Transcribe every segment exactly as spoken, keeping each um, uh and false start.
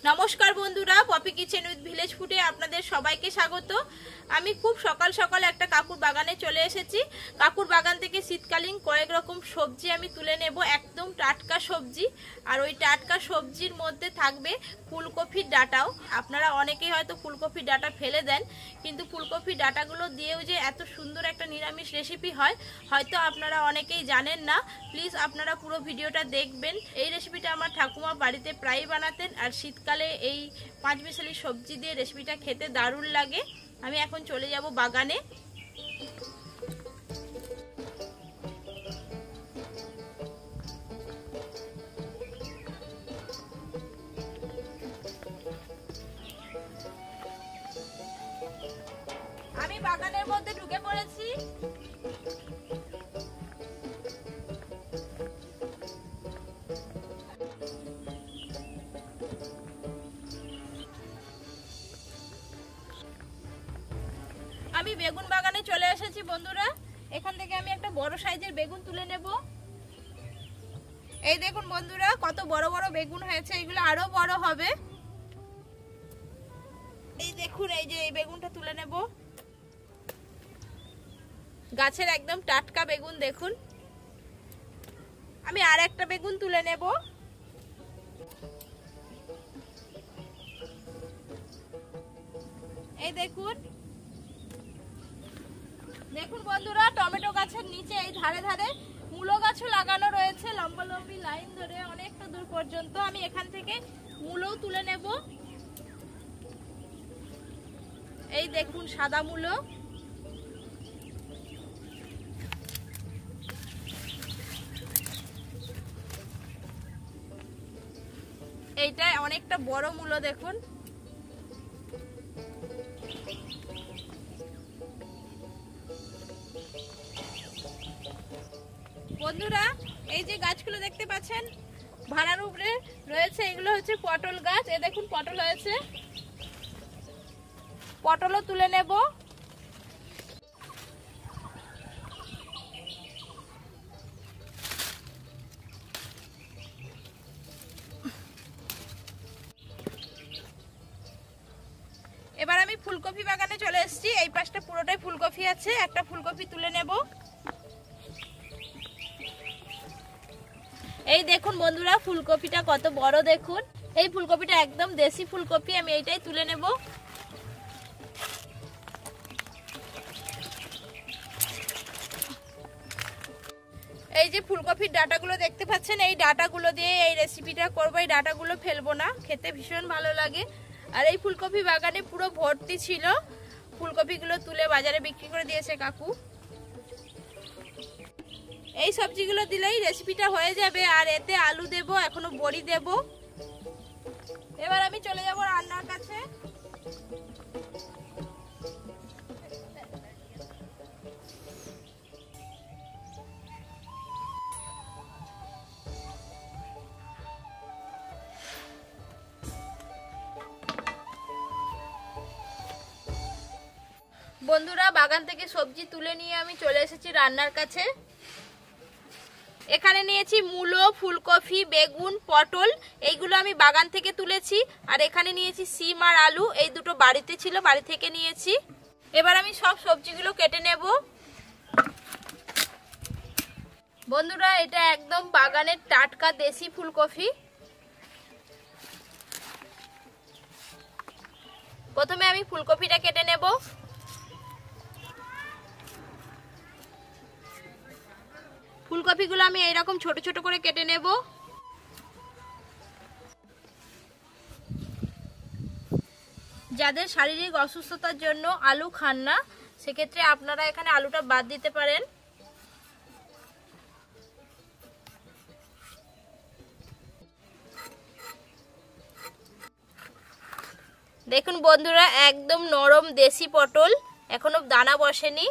নমস্কার বন্ধুরা, poppy kitchen with village ফুডে আপনাদের সবাইকে স্বাগত। আমি খুব সকাল সকাল একটা কাকুর বাগানে চলে এসেছি। কাকুর বাগান থেকে শীতকালীন কয়েক রকম সবজি আমি তুলে নেব, একদম টাটকা সবজি। আর ওই টাটকা সবজির মধ্যে থাকবে ফুলকপির ডাঁটাও। আপনারা অনেকেই হয়তো ফুলকপির ডাঁটা ফেলে দেন, কিন্তু ফুলকপির ডাঁটাগুলো দিয়েও যে এত সুন্দর একটা নিরামিষ রেসিপি হয় হয়তো আপনারা অনেকেই জানেন না। প্লিজ আপনারা পুরো ভিডিওটা দেখবেন। এই রেসিপিটা আমার ঠাকুমা বাড়িতে প্রায়ই বানাতেন, আর শীতকালে এই পাঁচ মিশালি সবজি দিয়ে রেসিপিটা খেতে দারুণ লাগে। আমি এখন চলে যাব বাগানে। আমি বাগানের মধ্যে ঢুকে পড়েছি। আমি বেগুন বাগানে চলে এসেছি বন্ধুরা। এখান থেকে আমি একটা বড় সাইজের বেগুন তুলে নেব। এই দেখুন বন্ধুরা, কত বড় বড় বেগুন হয়েছে, এগুলো আরো বড় হবে। এই দেখুন, এই যে এই বেগুনটা তুলে নেব। গাছের একদম টাটকা বেগুন দেখুন। আমি আর একটা বেগুন তুলে নেব। এই দেখুন দেখুন বন্ধুরা, টমেটো গাছের নিচে এই ধারে ধারে মূলো গাছও লাগানো রয়েছে, লম্বা লম্বি লাইন ধরে অনেকটা দূর পর্যন্ত। আমি এখান থেকে মূলো তুলে নেব। এই দেখুন সাদা মূলো। এইটা অনেকটা বড় মূলো দেখুন। বন্ধুরা, এই যে গাছগুলো দেখতে পাচ্ছেন ভাড়ার উপরে রয়েছে, এগুলো হচ্ছে পটল গাছ। এই দেখুন পটল হয়েছে, পটলও তুলে নেব। এবার আমি ফুলকপি বাগানে চলে এসেছি। এই পাশটা পুরোটাই ফুলকপি আছে, একটা ফুলকপি তুলে নেব। এই দেখুন বন্ধুরা, ফুলকপিটা কত বড় দেখুন। এই ফুলকপিটা একদম দেশি ফুলকপি, আমি এইটাই তুলে নেব। এই যে ফুলকপির ডাঁটাগুলো দেখতে পাচ্ছেন, এই ডাঁটাগুলো দিয়ে এই রেসিপিটা করবো। এই ডাঁটাগুলো ফেলবো না, খেতে ভীষণ ভালো লাগে। আর এই ফুলকপি বাগানে পুরো ভর্তি ছিল। ফুলকপিগুলো তুলে বাজারে বিক্রি করে দিয়েছে কাকু। এই সবজিগুলো দিলেই রেসিপিটা হয়ে যাবে। আর এতে আলু দেব, এখনো বড়ি দেব। এবার আমি চলে যাব রান্নার কাছে। বন্ধুরা, বাগান থেকে সবজি তুলে নিয়ে আমি চলে এসেছি রান্নার কাছে। এখানে নিয়েছি মূলো, ফুলকপি, বেগুন, পটল, এইগুলো আমি বাগান থেকে তুলেছি। আর এখানে নিয়েছি সিম আর আলু, এই দুটো বাড়িতে ছিল, বাড়ি থেকে নিয়েছি। এবার আমি সব সবজিগুলো কেটে নেব। বন্ধুরা, এটা একদম বাগানের টাটকা দেশি ফুলকপি। প্রথমে আমি ফুলকপিটা কেটে নেব। ফুলকপিগুলো আমি এইরকম ছোট ছোট করে কেটে নেব। যাদের শারীরিক অসুস্থতার জন্য আলু খান না, সেক্ষেত্রে আপনারা এখানে আলুটা বাদ দিতে পারেন। দেখুন বন্ধুরা, একদম নরম দেশি পটল, এখনো দানা বসেনি।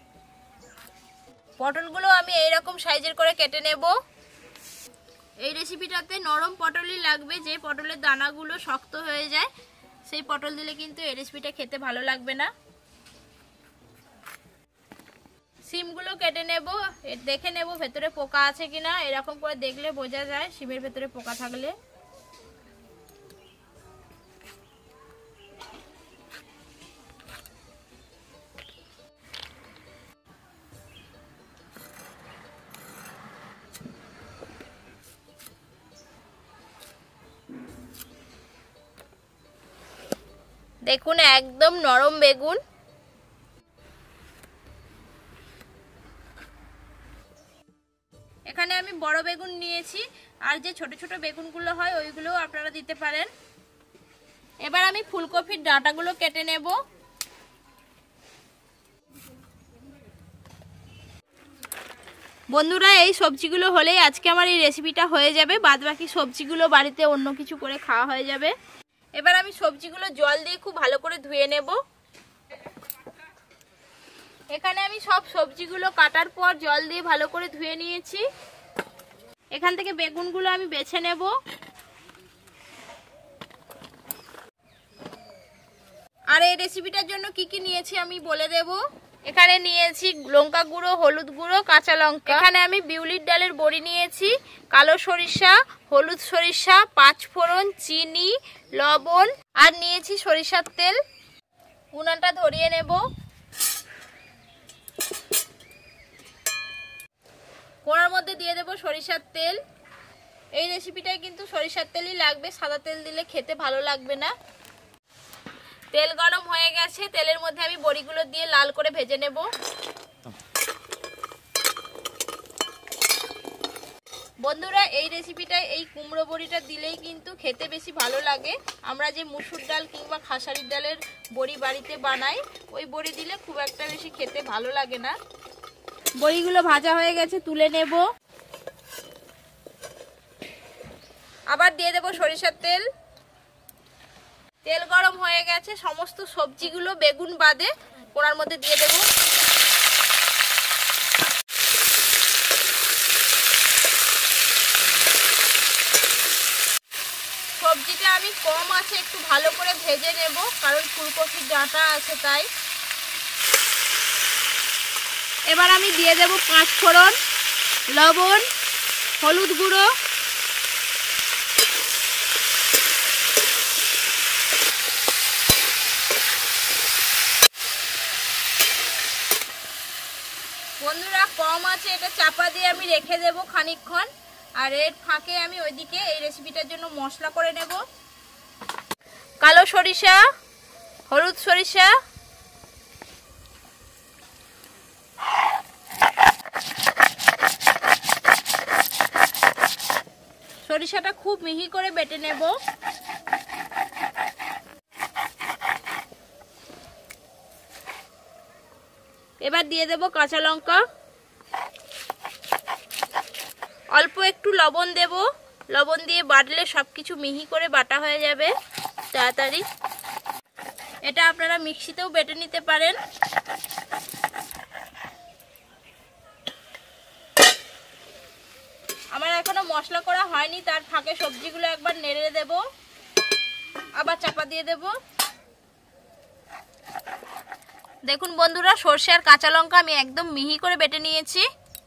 পটলগুলো আমি এইরকম সাইজের করে কেটে নেব। এই রেসিপিটাতে নরম পটলই লাগবে, যে পটলের দানাগুলো শক্ত হয়ে যায় সেই পটল দিলে কিন্তু এই রেসিপিটা খেতে ভালো লাগবে না। সিমগুলো কেটে নেব, দেখে নেব ভেতরে পোকা আছে কিনা। এরকম করে দেখলে বোঝা যায় সিমের ভেতরে পোকা থাকলে। দেখুন একদম নরম বেগুন। এখানে আমি বড় বেগুন নিয়েছি, আর যে ছোট ছোট বেগুনগুলো হয় ওইগুলোও আপনারা দিতে পারেন। এবার আমি ফুলকপির ডাঁটাগুলো কেটে নেব। বন্ধুরা, এই সবজিগুলো হলেই আজকে আমার এই রেসিপিটা হয়ে যাবে। বাদ বাকি সবজিগুলো বাড়িতে অন্য কিছু করে খাওয়া হয়ে যাবে। এবার আমি সবজিগুলো জল দিয়ে খুব ভালো করে ধুয়ে নেব। এখানে আমি সব সবজিগুলো কাটার পর জল দিয়ে ভালো করে ধুয়ে নিয়েছি। এখান থেকে বেগুনগুলো আমি বেছে নেব। আর এই রেসিপিটার জন্য কি কি নিয়েছি আমি বলে দেব। এখানে নিয়েছি লঙ্কা গুঁড়ো, হলুদ গুঁড়ো, কাঁচা লঙ্কা। এখানে আমি বিউলির ডালের বড়ি নিয়েছি, কালো সরিষা, হলুদ সরিষা, পাঁচ ফোড়ন, চিনি, লবণ, আর নিয়েছি সরিষার তেল। উনানটা ধরিয়ে নেব। কড়ার মধ্যে দিয়ে দেব সরিষার তেল। এই রেসিপিটায় কিন্তু সরিষার তেলই লাগবে, সাদা তেল দিলে খেতে ভালো লাগবে না। তেল গরম হয়ে গেছে, তেলের মধ্যে আমি বড়িগুলো দিয়ে লাল করে ভেজে নেব। বন্ধুরা, এই রেসিপিটায় এই কুমড়ো বড়িটা দিলেই কিন্তু খেতে বেশি ভালো লাগে। আমরা যে মুসুর ডাল কিংবা খাসারির ডালের বড়ি বাড়িতে বানাই, ওই বড়ি দিলে খুব একটা বেশি খেতে ভালো লাগে না। বড়িগুলো ভাজা হয়ে গেছে, তুলে নেব। আবার দিয়ে দেব সরিষার তেল। তেল গরম হয়ে গেছে, সমস্ত সবজিগুলো বেগুন বাদে কড়ার মধ্যে দিয়ে দেব। সবজিটা আমি কম আছে একটু ভালো করে ভেজে নেব, কারণ ফুলকপির ডাঁটা আছে তাই। এবার আমি দিয়ে দেব পাঁচ ফোড়ন, লবণ, হলুদ গুঁড়ো, বন্ধুরা কম আছে এটা চাপা দিয়ে আমি রেখে দেব খানিকক্ষণ। আর এর ফাঁকে আমি ওইদিকে এই রেসিপিটার জন্য মশলা করে নেব। কালো সরিষা, হলুদ সরিষা, সরিষাটা খুব মিহি করে বেটে নেব। এবার দিয়ে দেব কাঁচা লঙ্কা, অল্প একটু লবণ দেব। লবণ দিয়ে বাটলে সবকিছু মিহি করে বাটা হয়ে যাবে তাড়াতাড়ি। এটা আপনারা মিক্সিতেও বেটে নিতে পারেন। আমার এখনো মশলা করা হয়নি, তার ফাঁকে সবজিগুলো একবার নেড়ে দেব, আবার চাপা দিয়ে দেব। দেখুন বন্ধুরা, সরষে আর কাঁচা লঙ্কা আমি একদম মিহি করে বেটে নিয়েছি।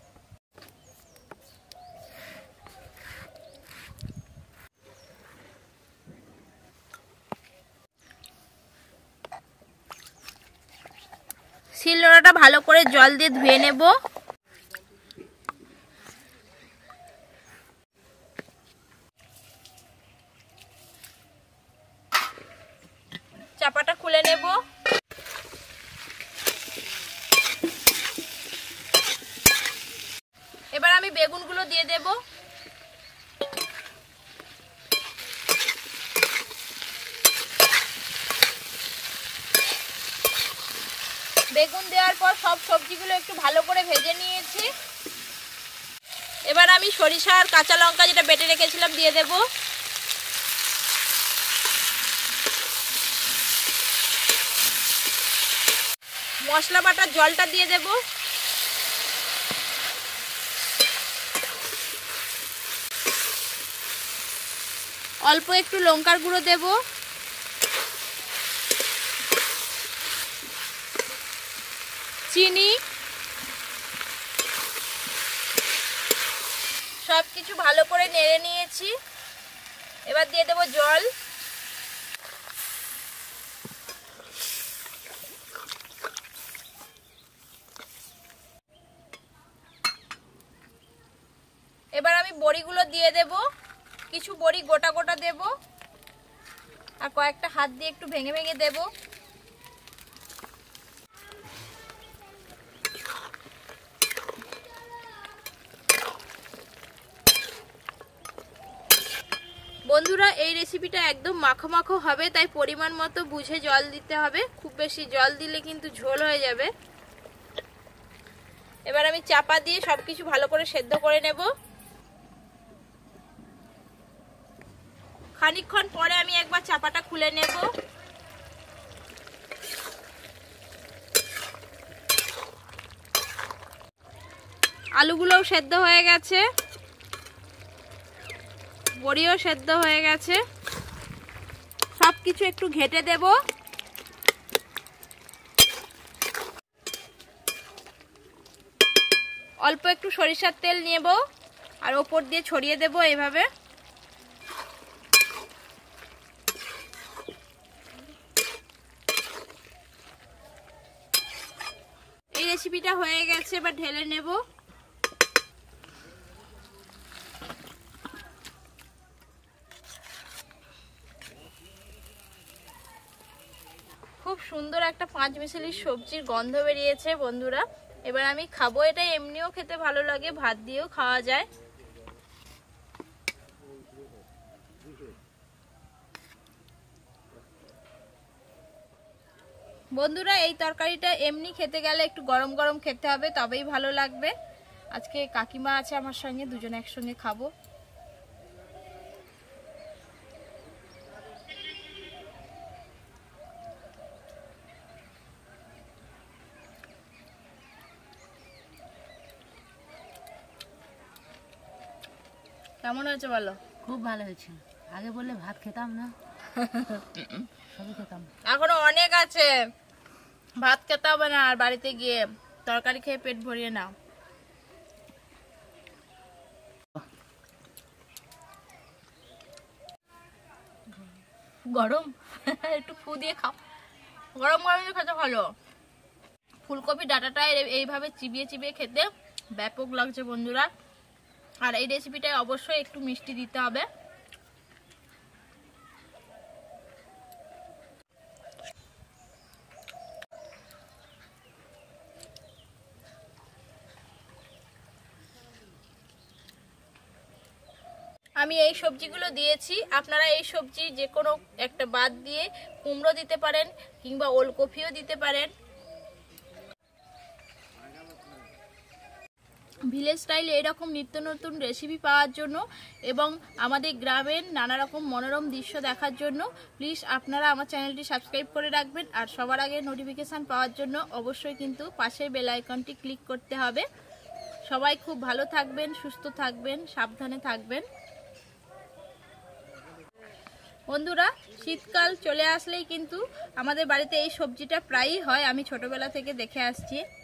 শিলনোড়াটা ভালো করে জল দিয়ে ধুয়ে নেব। চাপাটা খুলে নেব। এবার আমি বেগুনগুলো দিয়ে দেব। বেগুন দেওয়ার পর সব সবজিগুলো একটু ভালো করে ভেজে নিয়েছি। এবার আমি সরিষা আর কাঁচা লঙ্কা যেটা বেটে রেখেছিলাম দিয়ে দেব। মশলা বাটার জলটা দিয়ে দেব। অল্প একটু লঙ্কার গুঁড়ো দেব। চিনি, সব কিছু ভালো করে নেড়ে নিয়েছি। এবার দিয়ে দেব জল। এবার আমি বড়িগুলো দিয়ে দেব। কিছু বড়ি গোটা গোটা দেব। আর কয়েকটা হাত দিয়ে একটু ভেঙে ভেঙে দেব। বন্ধুরা এই রেসিপিটা একদম মাখো মাখো হবে, তাই পরিমাণ মতো বুঝে জল দিতে হবে। খুব বেশি জল দিলে কিন্তু ঝোল হয়ে যাবে। এবার আমি চাপা দিয়ে সবকিছু ভালো করে সেদ্ধ করে নেব। খানিকক্ষণ পরে আমি একবার চাপাটা খুলে নেব। আলুগুলোও সেদ্ধ হয়ে গেছে, বড়িও সেদ্ধ হয়ে গেছে। সবকিছু একটু ঘেটে দেব। অল্প একটু সরিষার তেল নেব আর ওপর দিয়ে ছড়িয়ে দেব এইভাবে। এই রেসিপিটা হয়ে গেছে, এবার ঢেলে নেব। খুব সুন্দর একটা পাঁচ মিশালি সবজির গন্ধ বেরিয়েছে বন্ধুরা। এবার আমি খাবো। এটা এমনিও খেতে ভালো লাগে, ভাত দিয়েও খাওয়া যায়। বন্ধুরা এই তরকারিটা এমনি খেতে গেলে একটু গরম গরম খেতে হবে, তবেই ভালো লাগবে। আজকে কাকিমা আছে আমার সঙ্গে, দুজনে একসঙ্গে খাবো। কেমন হয়েছে বলো? খুব ভালো হয়েছে। আগে বললে ভাত খেতাম না, সবই খেতাম। এখনো অনেক আছে, ভাত খেতে হবে না। আর বাড়িতে গিয়ে তরকারি খেয়ে পেট ভরিয়ে নাও। গরম একটু ফু দিয়ে খাও, গরম গরম খেতে ভালো। ফুলকপি ডাঁটাটা এইভাবে চিবিয়ে চিবিয়ে খেতে ব্যাপক লাগছে বন্ধুরা। আর এই রেসিপিটায় অবশ্যই একটু মিষ্টি দিতে হবে। আমি এই সবজিগুলো দিয়েছি, আপনারা এই সবজি যে কোনো একটা বাদ দিয়ে কুমড়ো দিতে পারেন কিংবা ওলকপিও দিতে পারেন। ভিলেজ স্টাইলে এরকম নিত্য নতুন রেসিপি পাওয়ার জন্য এবং আমাদের গ্রামের নানা রকম মনোরম দৃশ্য দেখার জন্য প্লিজ আপনারা আমার চ্যানেলটি সাবস্ক্রাইব করে রাখবেন। আর সবার আগে নোটিফিকেশান পাওয়ার জন্য অবশ্যই কিন্তু পাশের বেল আইকনটি ক্লিক করতে হবে। সবাই খুব ভালো থাকবেন, সুস্থ থাকবেন, সাবধানে থাকবেন। বন্ধুরা শীতকাল চলে আসলেই কিন্তু আমাদের বাড়িতে এই সবজিটা প্রায়ই হয়, আমি ছোটবেলা থেকে দেখে আসছি।